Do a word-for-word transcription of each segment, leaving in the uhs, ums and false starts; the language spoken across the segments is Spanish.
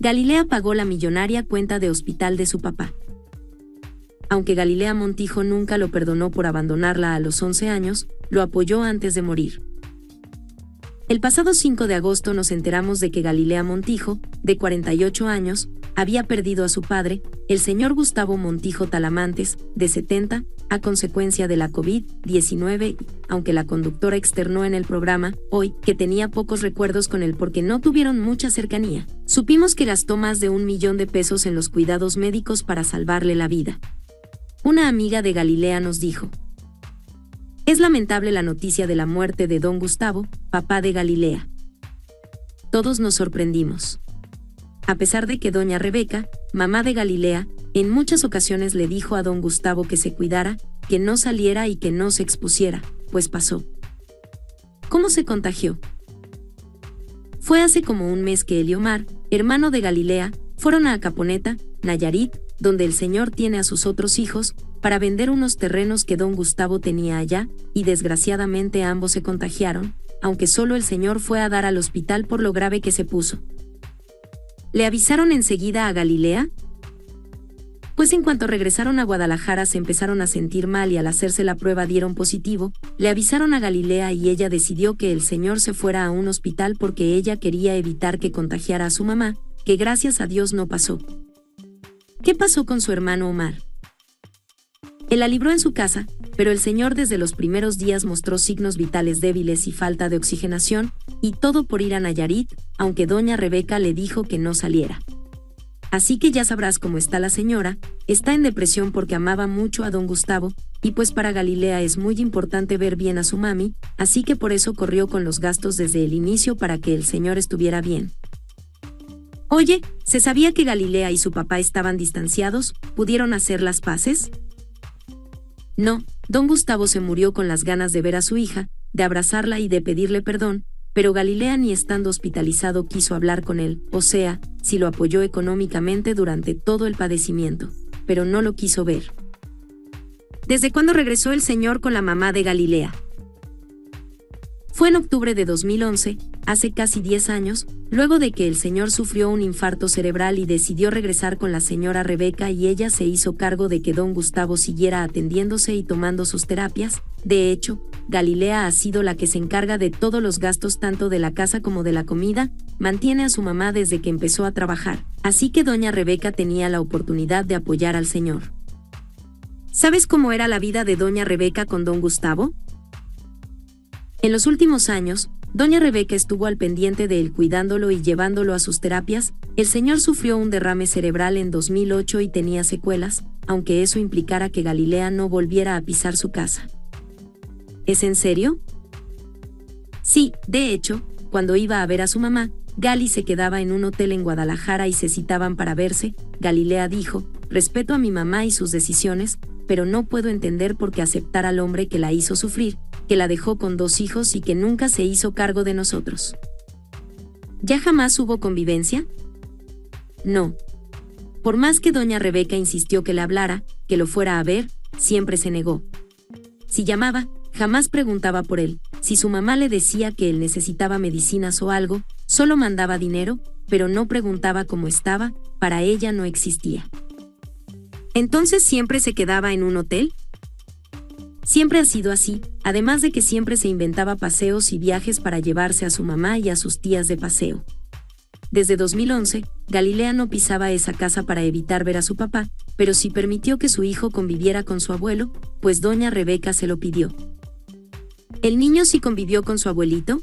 Galilea pagó la millonaria cuenta de hospital de su papá. Aunque Galilea Montijo nunca lo perdonó por abandonarla a los once años, lo apoyó antes de morir. El pasado cinco de agosto nos enteramos de que Galilea Montijo, de cuarenta y ocho años, había perdido a su padre, el señor Gustavo Montijo Talamantes, de setenta, a consecuencia de la COVID diecinueve, aunque la conductora externó en el programa, hoy, que tenía pocos recuerdos con él porque no tuvieron mucha cercanía. Supimos que gastó más de un millón de pesos en los cuidados médicos para salvarle la vida. Una amiga de Galilea nos dijo: es lamentable la noticia de la muerte de don Gustavo, papá de Galilea. Todos nos sorprendimos. A pesar de que doña Rebeca, mamá de Galilea, en muchas ocasiones le dijo a don Gustavo que se cuidara, que no saliera y que no se expusiera, pues pasó. ¿Cómo se contagió? Fue hace como un mes que Eliomar, hermano de Galilea, fueron a Acaponeta, Nayarit, donde el señor tiene a sus otros hijos, para vender unos terrenos que don Gustavo tenía allá, y desgraciadamente ambos se contagiaron, aunque solo el señor fue a dar al hospital por lo grave que se puso. ¿Le avisaron enseguida a Galilea? Pues en cuanto regresaron a Guadalajara se empezaron a sentir mal y al hacerse la prueba dieron positivo, le avisaron a Galilea y ella decidió que el señor se fuera a un hospital porque ella quería evitar que contagiara a su mamá, que gracias a Dios no pasó. ¿Qué pasó con su hermano Omar? Él la libró en su casa, pero el señor desde los primeros días mostró signos vitales débiles y falta de oxigenación, y todo por ir a Nayarit, aunque doña Rebeca le dijo que no saliera. Así que ya sabrás cómo está la señora, está en depresión porque amaba mucho a don Gustavo, y pues para Galilea es muy importante ver bien a su mami, así que por eso corrió con los gastos desde el inicio para que el señor estuviera bien. Oye, ¿se sabía que Galilea y su papá estaban distanciados? ¿Pudieron hacer las paces? No, don Gustavo se murió con las ganas de ver a su hija, de abrazarla y de pedirle perdón, pero Galilea ni estando hospitalizado quiso hablar con él, o sea, sí lo apoyó económicamente durante todo el padecimiento, pero no lo quiso ver. ¿Desde cuándo regresó el señor con la mamá de Galilea? Fue en octubre de dos mil once, hace casi diez años, luego de que el señor sufrió un infarto cerebral y decidió regresar con la señora Rebeca y ella se hizo cargo de que don Gustavo siguiera atendiéndose y tomando sus terapias. De hecho, Galilea ha sido la que se encarga de todos los gastos tanto de la casa como de la comida, mantiene a su mamá desde que empezó a trabajar, así que doña Rebeca tenía la oportunidad de apoyar al señor. ¿Sabes cómo era la vida de doña Rebeca con don Gustavo? En los últimos años, doña Rebeca estuvo al pendiente de él cuidándolo y llevándolo a sus terapias. El señor sufrió un derrame cerebral en dos mil ocho y tenía secuelas, aunque eso implicara que Galilea no volviera a pisar su casa. ¿Es en serio? Sí, de hecho, cuando iba a ver a su mamá, Gali se quedaba en un hotel en Guadalajara y se citaban para verse. Galilea dijo: respeto a mi mamá y sus decisiones, pero no puedo entender por qué aceptar al hombre que la hizo sufrir, que la dejó con dos hijos y que nunca se hizo cargo de nosotros. ¿Ya jamás hubo convivencia? No. Por más que doña Rebeca insistió que le hablara, que lo fuera a ver, siempre se negó. Si llamaba, jamás preguntaba por él. Si su mamá le decía que él necesitaba medicinas o algo, solo mandaba dinero, pero no preguntaba cómo estaba, para ella no existía. ¿Entonces siempre se quedaba en un hotel? Siempre ha sido así, además de que siempre se inventaba paseos y viajes para llevarse a su mamá y a sus tías de paseo. Desde dos mil once, Galilea no pisaba esa casa para evitar ver a su papá, pero sí permitió que su hijo conviviera con su abuelo, pues doña Rebeca se lo pidió. ¿El niño sí convivió con su abuelito?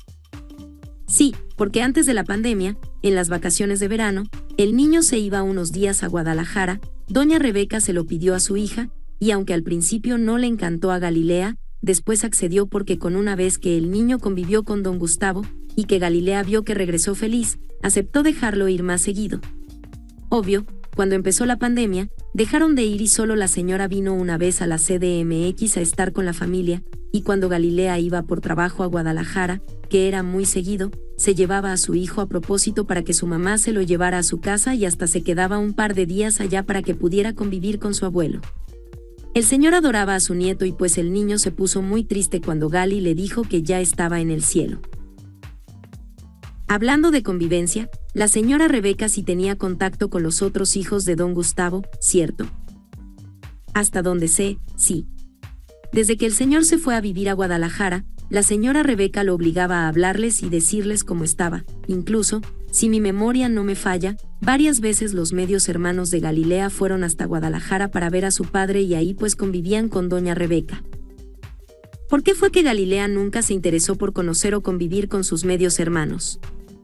Sí, porque antes de la pandemia, en las vacaciones de verano, el niño se iba unos días a Guadalajara, doña Rebeca se lo pidió a su hija, y aunque al principio no le encantó a Galilea, después accedió porque con una vez que el niño convivió con don Gustavo, y que Galilea vio que regresó feliz, aceptó dejarlo ir más seguido. Obvio, cuando empezó la pandemia, dejaron de ir y solo la señora vino una vez a la C D M X a estar con la familia, y cuando Galilea iba por trabajo a Guadalajara, que era muy seguido, se llevaba a su hijo a propósito para que su mamá se lo llevara a su casa y hasta se quedaba un par de días allá para que pudiera convivir con su abuelo. El señor adoraba a su nieto y pues el niño se puso muy triste cuando Gali le dijo que ya estaba en el cielo. Hablando de convivencia, la señora Rebeca sí tenía contacto con los otros hijos de don Gustavo, ¿cierto? Hasta donde sé, sí. Desde que el señor se fue a vivir a Guadalajara, la señora Rebeca lo obligaba a hablarles y decirles cómo estaba. Incluso, si mi memoria no me falla, varias veces los medios hermanos de Galilea fueron hasta Guadalajara para ver a su padre y ahí pues convivían con doña Rebeca. ¿Por qué fue que Galilea nunca se interesó por conocer o convivir con sus medios hermanos?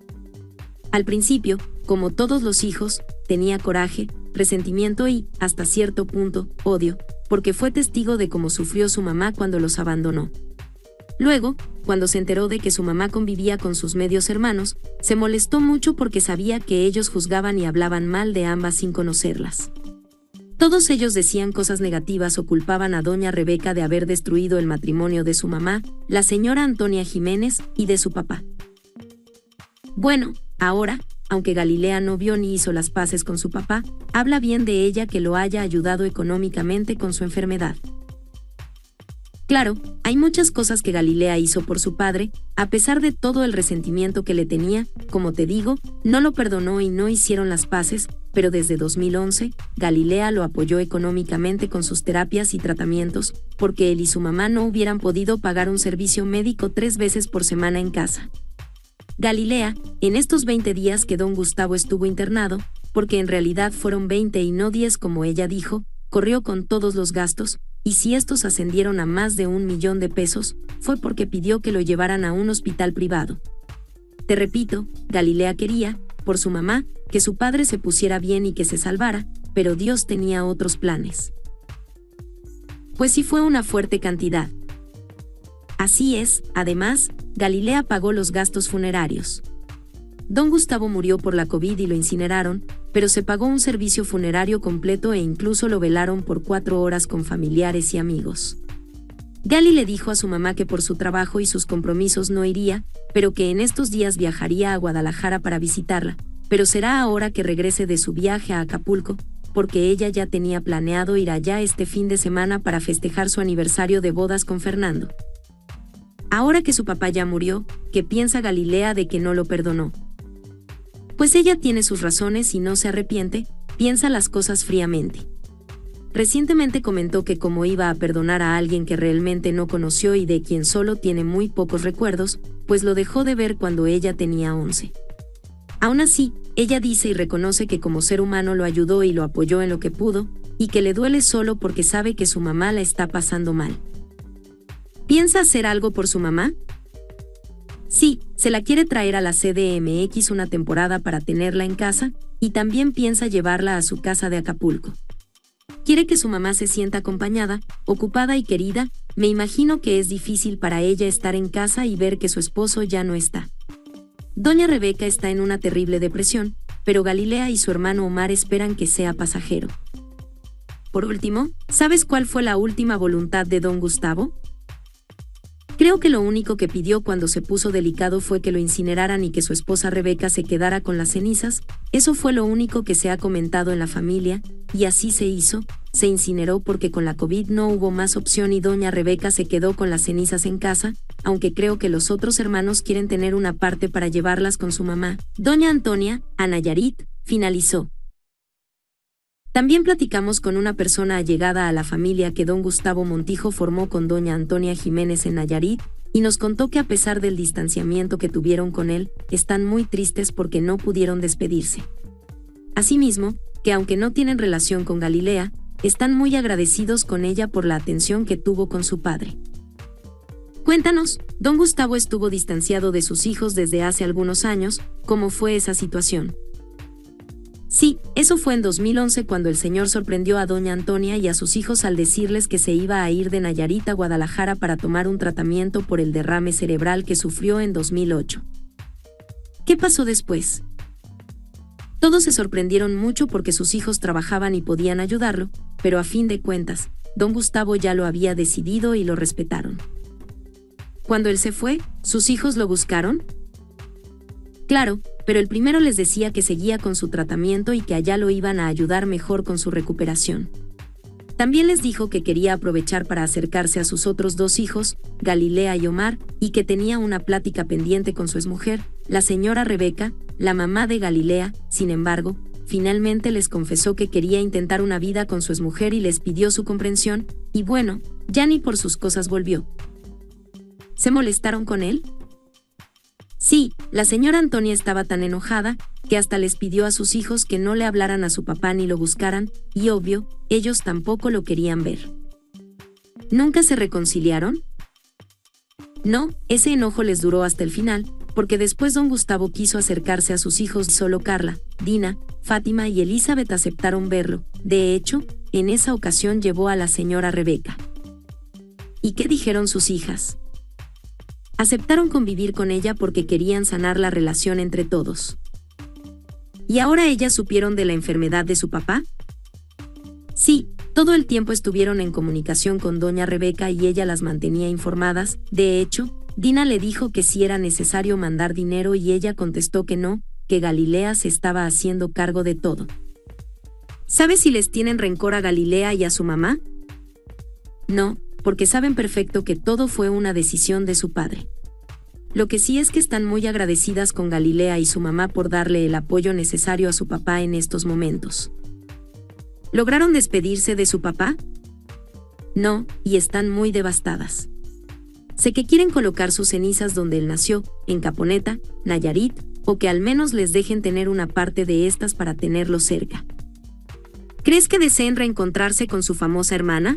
Al principio, como todos los hijos, tenía coraje, resentimiento y, hasta cierto punto, odio, porque fue testigo de cómo sufrió su mamá cuando los abandonó. Luego, cuando se enteró de que su mamá convivía con sus medios hermanos, se molestó mucho porque sabía que ellos juzgaban y hablaban mal de ambas sin conocerlas. Todos ellos decían cosas negativas o culpaban a doña Rebeca de haber destruido el matrimonio de su mamá, la señora Antonia Jiménez, y de su papá. Bueno, ahora, aunque Galilea no vio ni hizo las paces con su papá, habla bien de ella que lo haya ayudado económicamente con su enfermedad. Claro, hay muchas cosas que Galilea hizo por su padre, a pesar de todo el resentimiento que le tenía, como te digo, no lo perdonó y no hicieron las paces, pero desde dos mil once, Galilea lo apoyó económicamente con sus terapias y tratamientos, porque él y su mamá no hubieran podido pagar un servicio médico tres veces por semana en casa. Galilea, en estos veinte días que don Gustavo estuvo internado, porque en realidad fueron veinte y no diez como ella dijo, corrió con todos los gastos, y si estos ascendieron a más de un millón de pesos, fue porque pidió que lo llevaran a un hospital privado. Te repito, Galilea quería, por su mamá, que su padre se pusiera bien y que se salvara, pero Dios tenía otros planes. Pues sí fue una fuerte cantidad. Así es, además, Galilea pagó los gastos funerarios. Don Gustavo murió por la COVID y lo incineraron, pero se pagó un servicio funerario completo e incluso lo velaron por cuatro horas con familiares y amigos. Gali le dijo a su mamá que por su trabajo y sus compromisos no iría, pero que en estos días viajaría a Guadalajara para visitarla, pero será ahora que regrese de su viaje a Acapulco, porque ella ya tenía planeado ir allá este fin de semana para festejar su aniversario de bodas con Fernando. Ahora que su papá ya murió, ¿qué piensa Galilea de que no lo perdonó? Pues ella tiene sus razones y no se arrepiente, piensa las cosas fríamente. Recientemente comentó que como iba a perdonar a alguien que realmente no conoció y de quien solo tiene muy pocos recuerdos, pues lo dejó de ver cuando ella tenía once. Aún así, ella dice y reconoce que como ser humano lo ayudó y lo apoyó en lo que pudo, y que le duele solo porque sabe que su mamá la está pasando mal. ¿Piensa hacer algo por su mamá? Sí, se la quiere traer a la C D M X una temporada para tenerla en casa, y también piensa llevarla a su casa de Acapulco. Quiere que su mamá se sienta acompañada, ocupada y querida. Me imagino que es difícil para ella estar en casa y ver que su esposo ya no está. Doña Rebeca está en una terrible depresión, pero Galilea y su hermano Omar esperan que sea pasajero. Por último, ¿sabes cuál fue la última voluntad de don Gustavo? Creo que lo único que pidió cuando se puso delicado fue que lo incineraran y que su esposa Rebeca se quedara con las cenizas. Eso fue lo único que se ha comentado en la familia, y así se hizo, se incineró porque con la COVID no hubo más opción y doña Rebeca se quedó con las cenizas en casa, aunque creo que los otros hermanos quieren tener una parte para llevarlas con su mamá, doña Antonia, a Nayarit, finalizó. También platicamos con una persona allegada a la familia que don Gustavo Montijo formó con doña Antonia Jiménez en Nayarit, y nos contó que a pesar del distanciamiento que tuvieron con él, están muy tristes porque no pudieron despedirse. Asimismo, que aunque no tienen relación con Galilea, están muy agradecidos con ella por la atención que tuvo con su padre. Cuéntanos, don Gustavo estuvo distanciado de sus hijos desde hace algunos años, ¿cómo fue esa situación? Sí, eso fue en dos mil once cuando el señor sorprendió a doña Antonia y a sus hijos al decirles que se iba a ir de Nayarit a Guadalajara para tomar un tratamiento por el derrame cerebral que sufrió en dos mil ocho. ¿Qué pasó después? Todos se sorprendieron mucho porque sus hijos trabajaban y podían ayudarlo, pero a fin de cuentas, don Gustavo ya lo había decidido y lo respetaron. Cuando él se fue, ¿sus hijos lo buscaron? Claro, pero el primero les decía que seguía con su tratamiento y que allá lo iban a ayudar mejor con su recuperación. También les dijo que quería aprovechar para acercarse a sus otros dos hijos, Galilea y Omar, y que tenía una plática pendiente con su exmujer, la señora Rebeca, la mamá de Galilea. Sin embargo, finalmente les confesó que quería intentar una vida con su exmujer y les pidió su comprensión, y bueno, ya ni por sus cosas volvió. ¿Se molestaron con él? Sí, la señora Antonia estaba tan enojada que hasta les pidió a sus hijos que no le hablaran a su papá ni lo buscaran, y obvio, ellos tampoco lo querían ver. ¿Nunca se reconciliaron? No, ese enojo les duró hasta el final, porque después don Gustavo quiso acercarse a sus hijos y solo Carla, Dina, Fátima y Elizabeth aceptaron verlo. De hecho, en esa ocasión llevó a la señora Rebeca. ¿Y qué dijeron sus hijas? Aceptaron convivir con ella porque querían sanar la relación entre todos. ¿Y ahora ellas supieron de la enfermedad de su papá? Sí, todo el tiempo estuvieron en comunicación con doña Rebeca y ella las mantenía informadas. De hecho, Dina le dijo que sí era necesario mandar dinero y ella contestó que no, que Galilea se estaba haciendo cargo de todo. ¿Sabes si les tienen rencor a Galilea y a su mamá? No, porque saben perfecto que todo fue una decisión de su padre. Lo que sí es que están muy agradecidas con Galilea y su mamá por darle el apoyo necesario a su papá en estos momentos. ¿Lograron despedirse de su papá? No, y están muy devastadas. Sé que quieren colocar sus cenizas donde él nació, en Caponeta, Nayarit, o que al menos les dejen tener una parte de estas para tenerlo cerca. ¿Crees que deseen reencontrarse con su famosa hermana?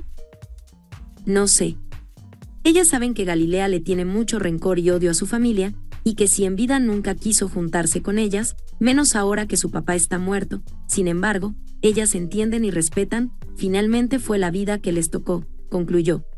No sé. Ellas saben que Galilea le tiene mucho rencor y odio a su familia, y que si en vida nunca quiso juntarse con ellas, menos ahora que su papá está muerto. Sin embargo, ellas entienden y respetan, finalmente fue la vida que les tocó, concluyó.